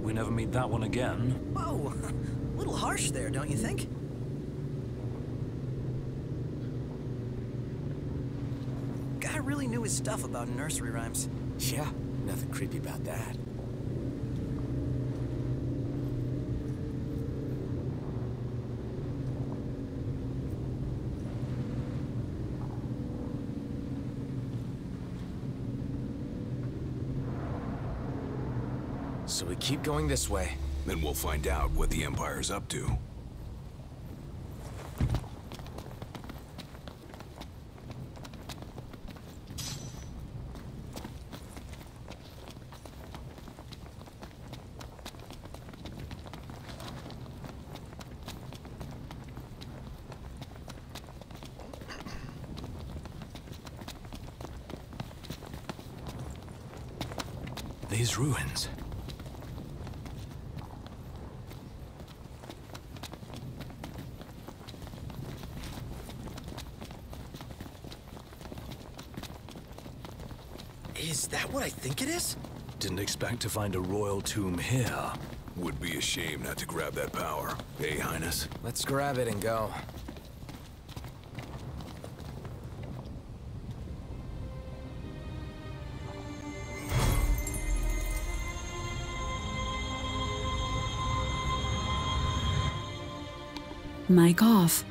hope we never meet that one again. Whoa, a little harsh there, don't you think? Guy really knew his stuff about nursery rhymes. Yeah, nothing creepy about that. So we keep going this way. Then we'll find out what the Empire's up to. These ruins. Is that what I think it is? Didn't expect to find a royal tomb here. Would be a shame not to grab that power. Hey, Highness. Let's grab it and go. Mic off.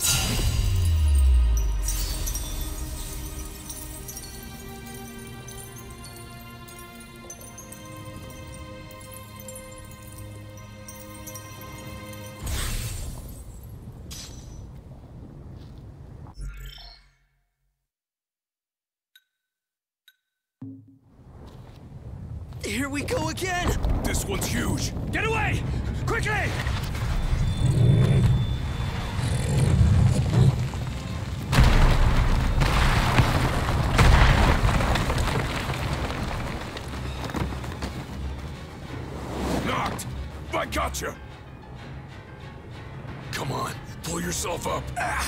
Here we go again! This one's huge. Get away! Quickly! Knocked! I gotcha! Come on, pull yourself up.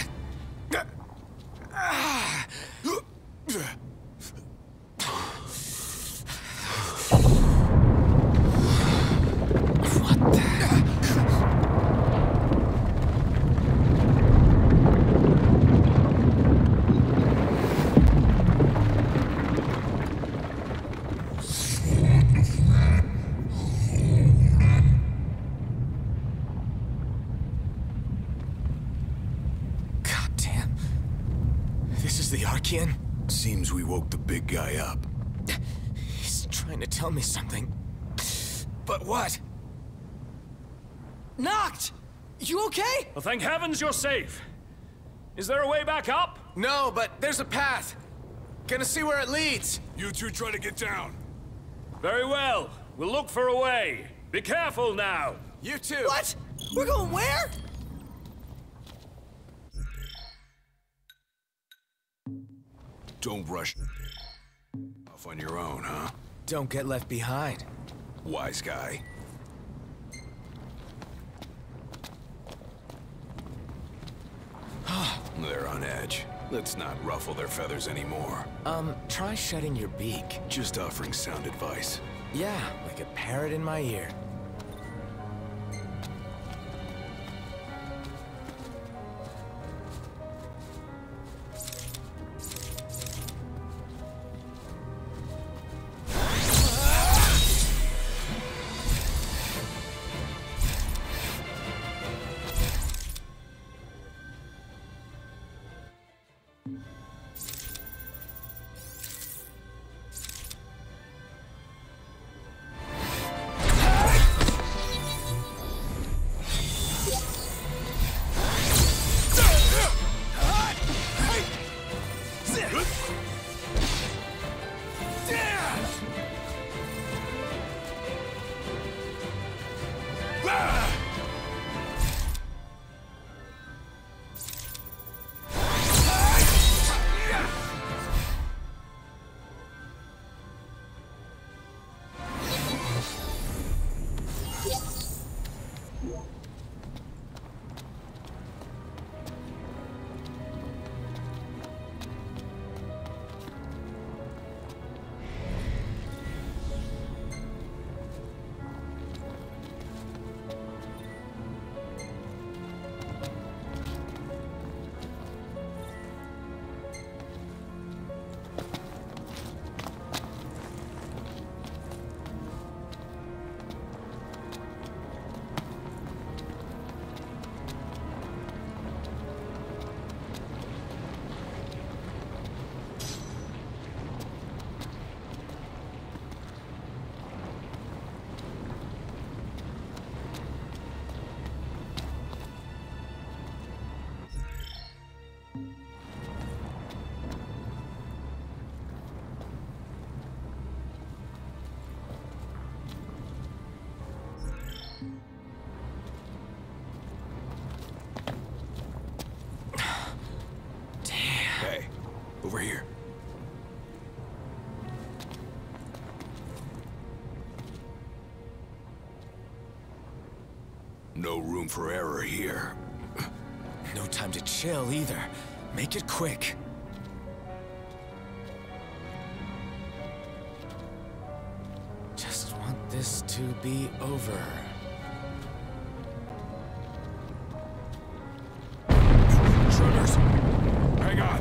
This is the Archean? Seems we woke the big guy up. He's trying to tell me something. But what? Knocked! You okay? Well, thank heavens you're safe. Is there a way back up? No, but there's a path. Gonna see where it leads. You two try to get down. Very well. We'll look for a way. Be careful now. You too. What? We're going where? Don't rush off on your own, huh? Don't get left behind. Wise guy. They're on edge. Let's not ruffle their feathers anymore. Try shutting your beak. Just offering sound advice. Yeah, like a parrot in my ear. No room for error here. No time to chill either. Make it quick. Just want this to be over. Intruders! Hang on.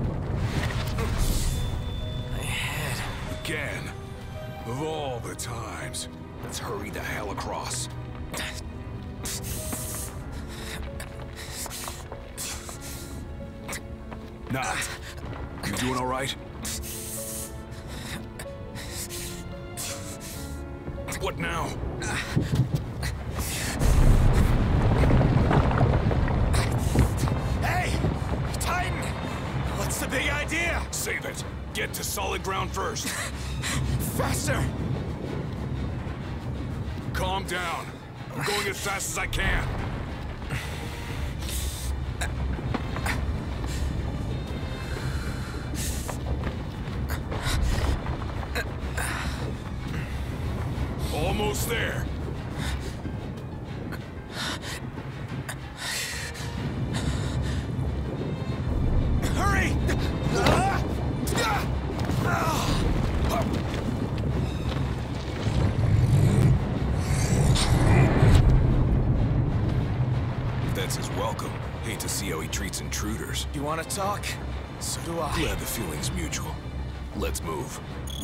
My head. Again. Of all the times. Let's hurry the hell across. Nah. You doing all right? What now? Hey! Titan! What's the big idea? Save it. Get to solid ground first. Faster! Calm down. I'm going as fast as I can. Almost there. Hurry! That's his welcome. Hate to see how he treats intruders. You want to talk? So do I. Glad the feeling's mutual. Let's move.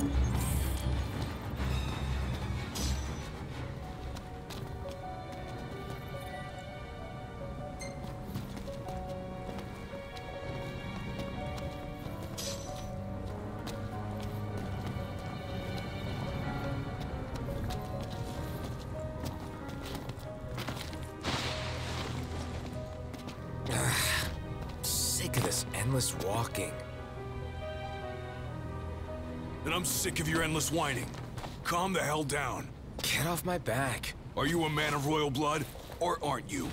Sick of this endless walking. And I'm sick of your endless whining. Calm the hell down. Get off my back. Are you a man of royal blood, or aren't you?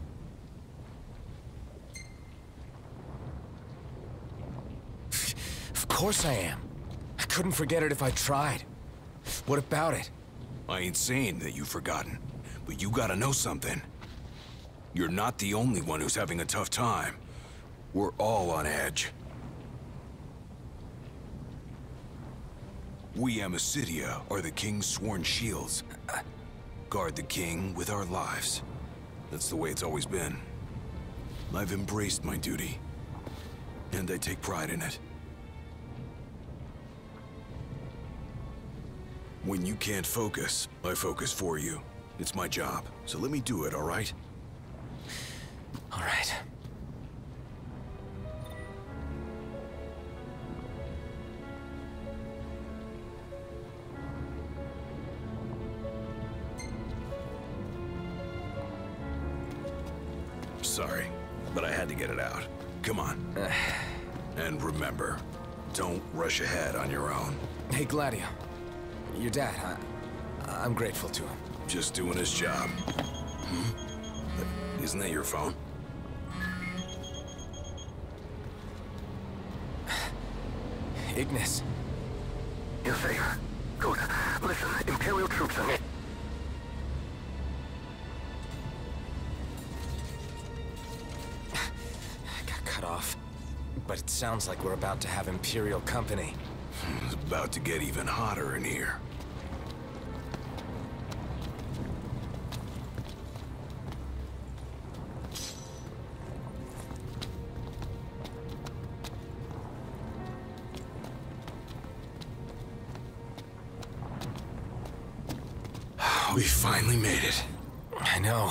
Of course I am. I couldn't forget it if I tried. What about it? I ain't saying that you've forgotten, but you gotta know something. You're not the only one who's having a tough time. We're all on edge. We Amicitia are the King's sworn shields. Guard the King with our lives. That's the way it's always been. I've embraced my duty, and I take pride in it. When you can't focus, I focus for you. It's my job, so let me do it, all right? All right. Sorry, but I had to get it out. Come on. And remember, don't rush ahead on your own. Hey, Gladio. Your dad, I'm grateful to him. Just doing his job. Isn't that your phone? Ignis. You're safe. Good. Listen, Imperial troops are... Got cut off. But it sounds like we're about to have Imperial company. It's about to get even hotter in here. We finally made it. I know.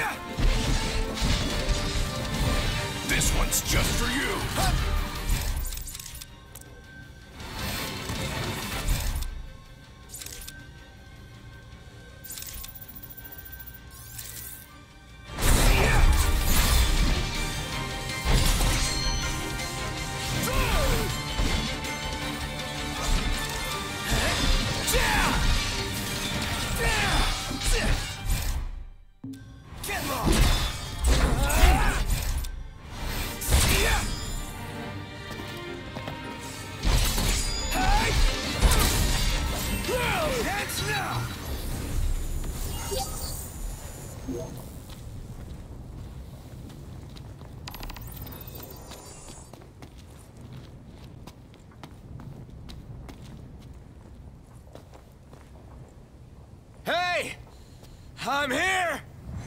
This one's just for you! Hey! I'm here!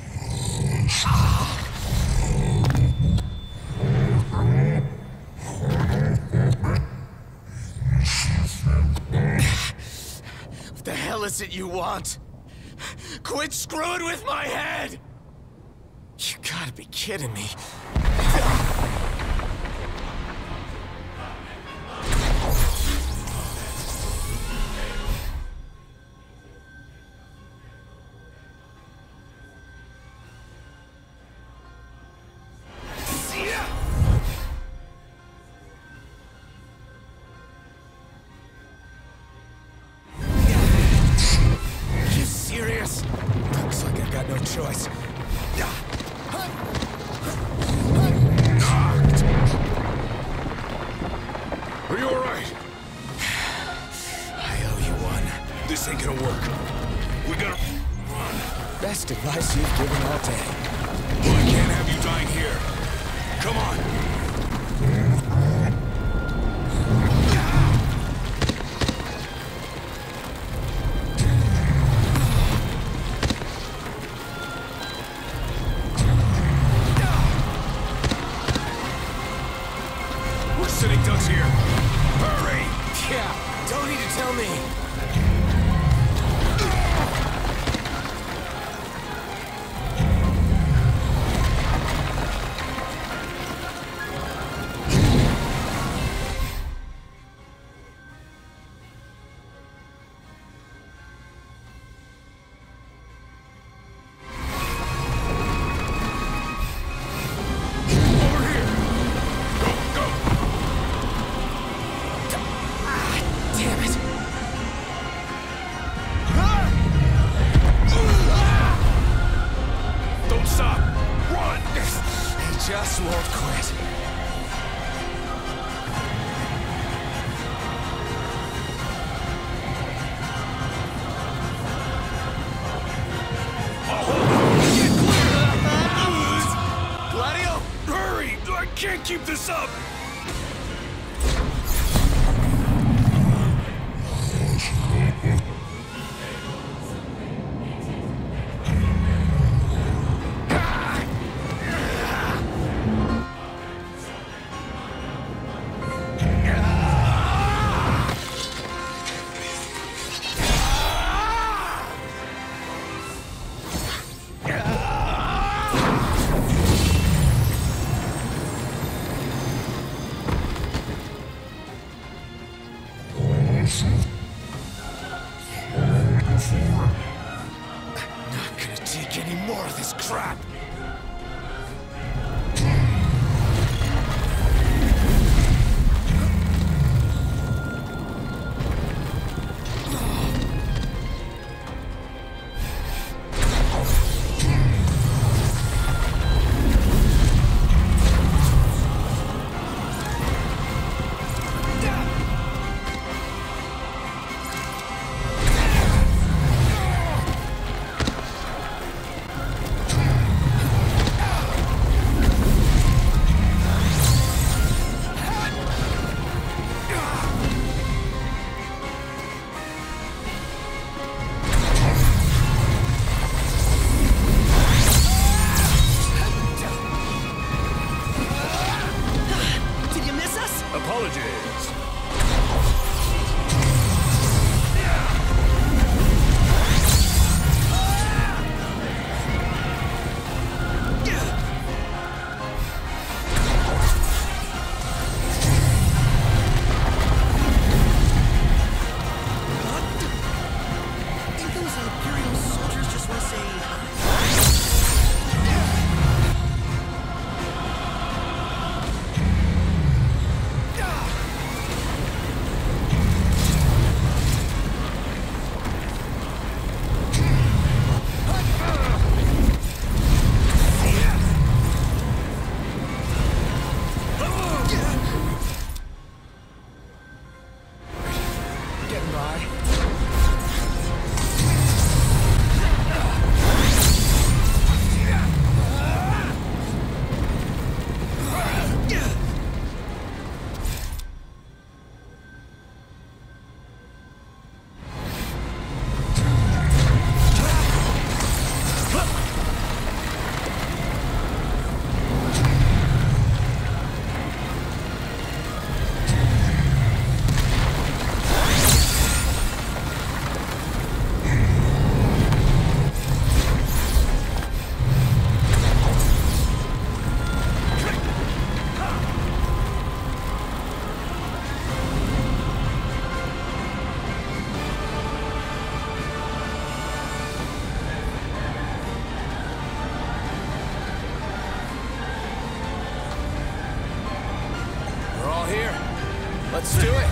What the hell is it you want? Quit screwing with my head! You gotta be kidding me. Looks like I've got no choice. Are you alright? I owe you one. This ain't gonna work. We gotta run. Best advice you've given all day. Well, I can't have you dying here. Come on. Sitting ducks here. Hurry! Yeah, don't need to tell me. Just won't quit. Get clear! Gladio! Hurry! I can't keep this up! Let's do it.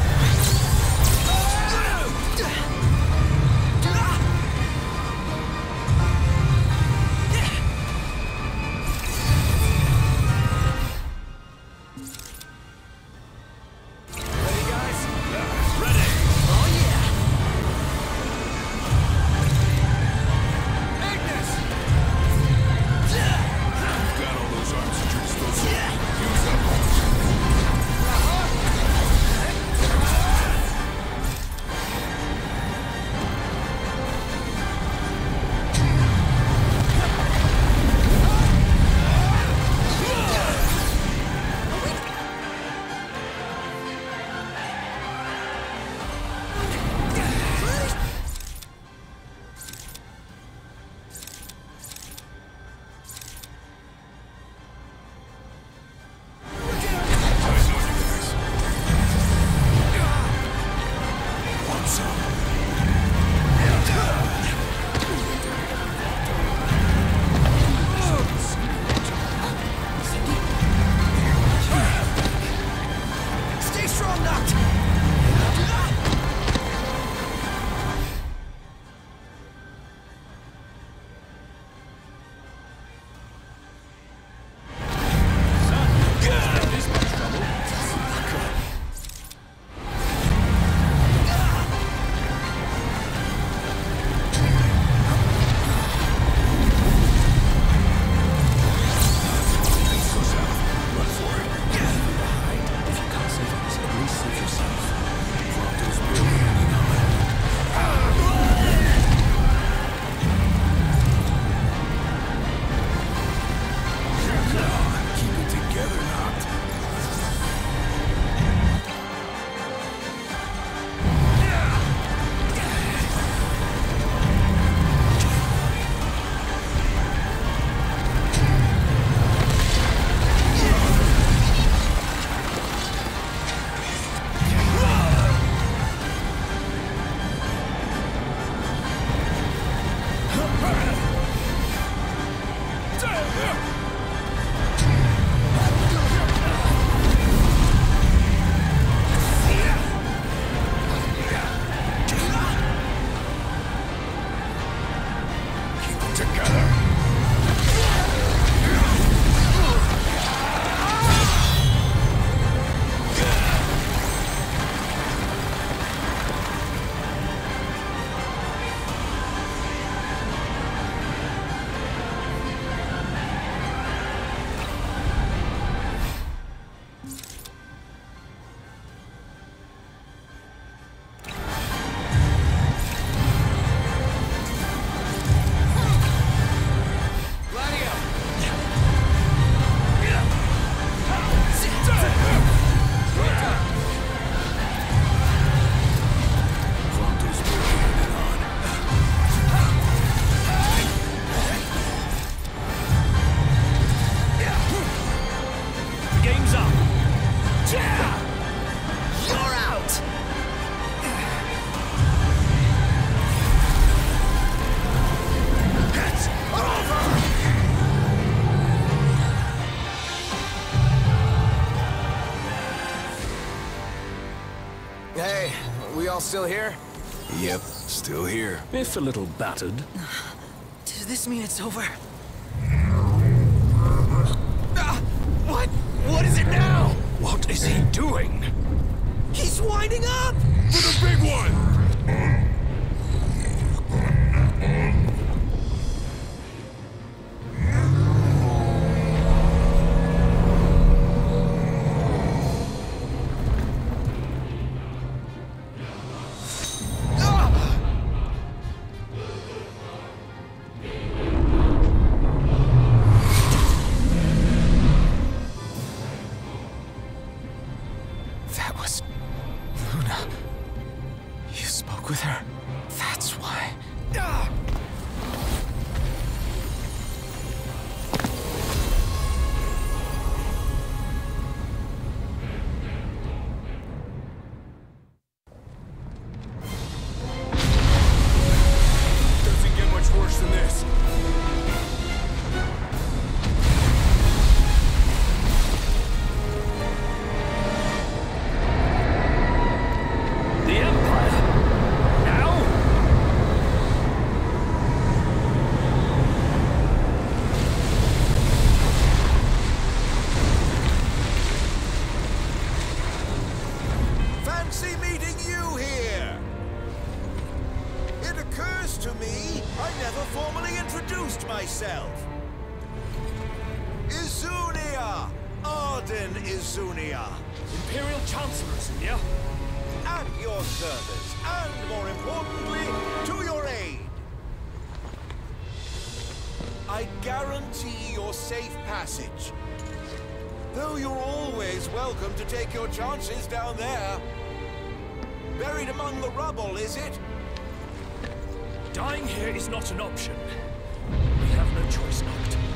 Hey, we all still here? Yep, still here. If a little battered. Does this mean it's over? What? What is it now? What is he doing? He's winding up! For the big one! That was Luna. Izunia! Arden Izunia! Imperial Chancellor, Izunia. At your service, and more importantly, to your aid. I guarantee your safe passage. Though you're always welcome to take your chances down there. Buried among the rubble, is it? Dying here is not an option. We have no choice, Noct.